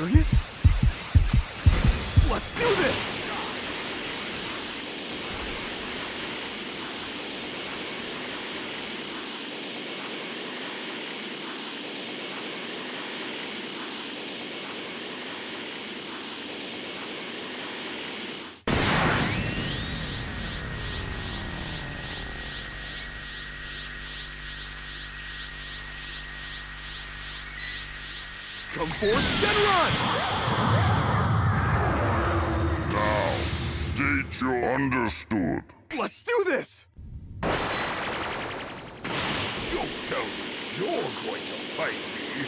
serious? Let's do this! Come forth, Shenron! Now, state you understood. Let's do this! Don't tell me you're going to fight me.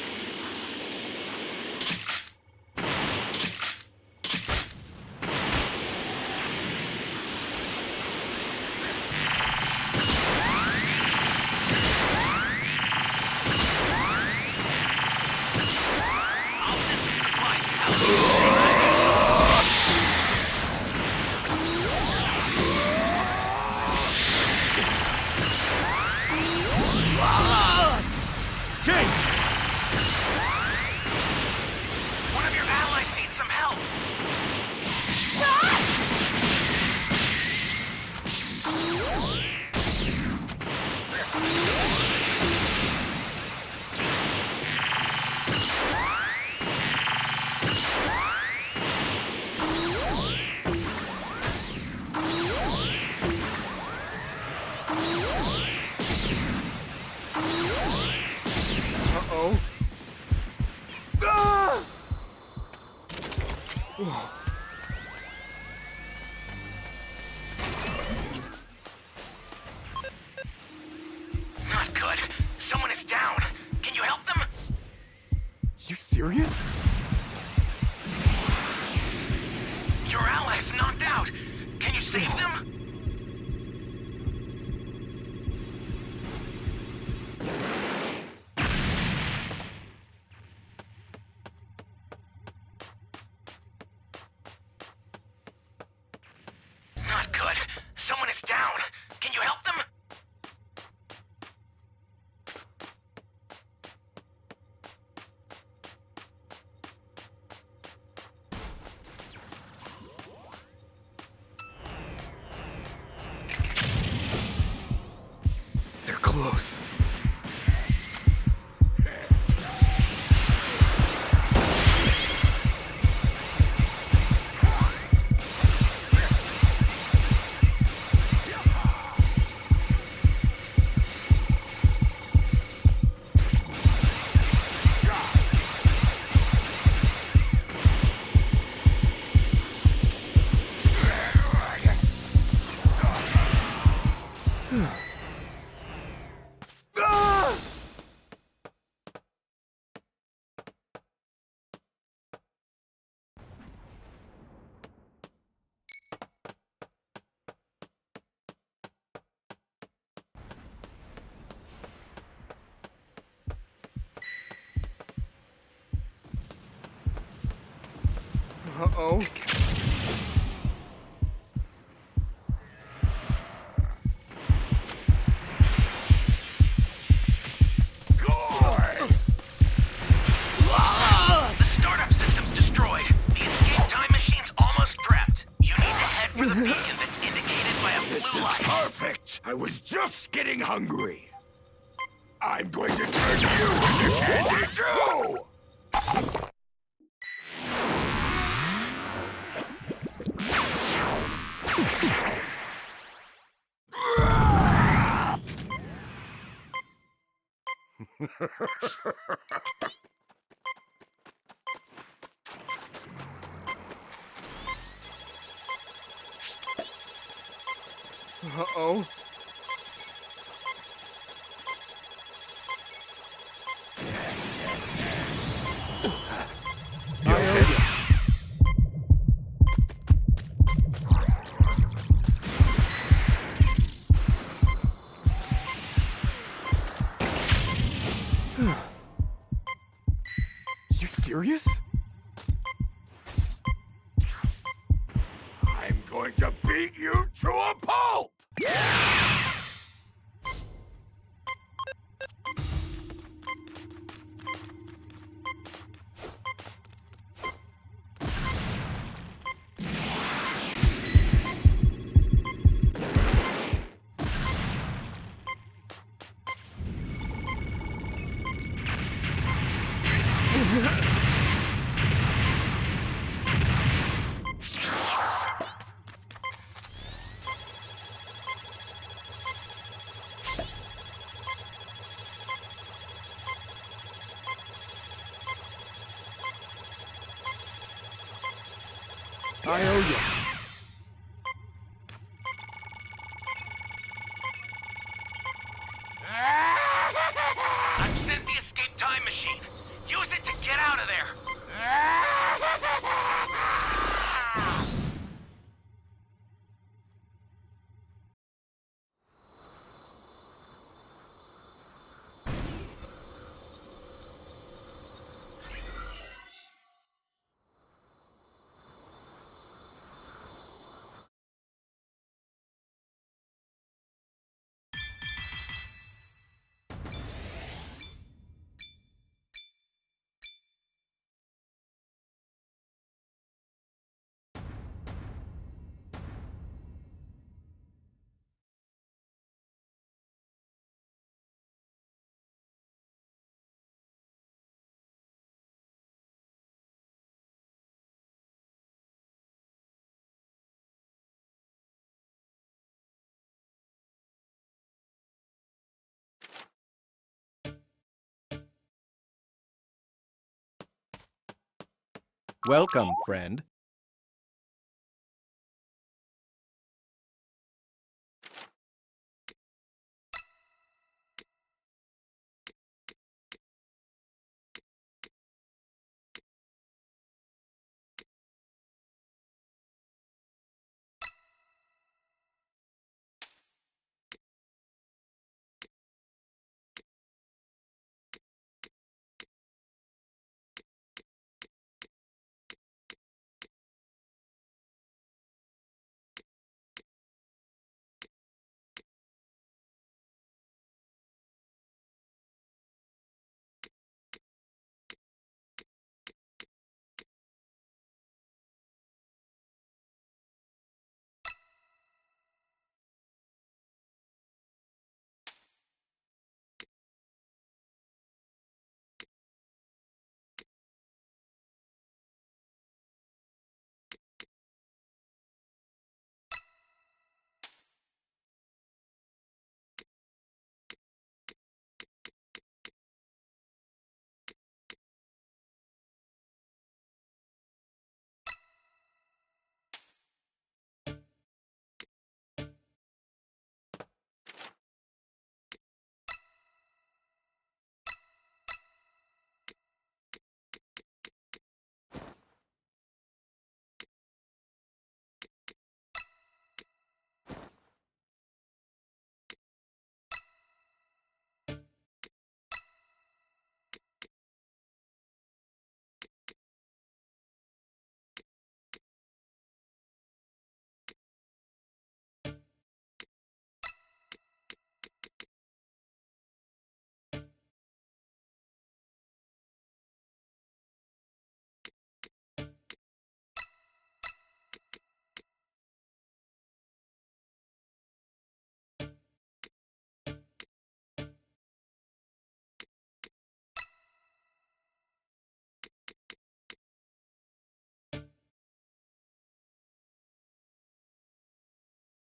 Uh-oh. Ah! Not good. Someone is down. Can you help them? You serious? Your ally is knocked out. Can you save them? Not good. Someone is down. Can you help them? They're close. Ah! Uh-oh. The startup system's destroyed. The escape time machine's almost prepped. You need to head for the beacon that's indicated by a This blue is light. perfect. I was just getting hungry. I'm going to turn you into candy too. Uh-oh. You serious? I'm going to beat you to a pulp! I owe you. I've sent the escape time machine. Use it to get out of there. Welcome, friend.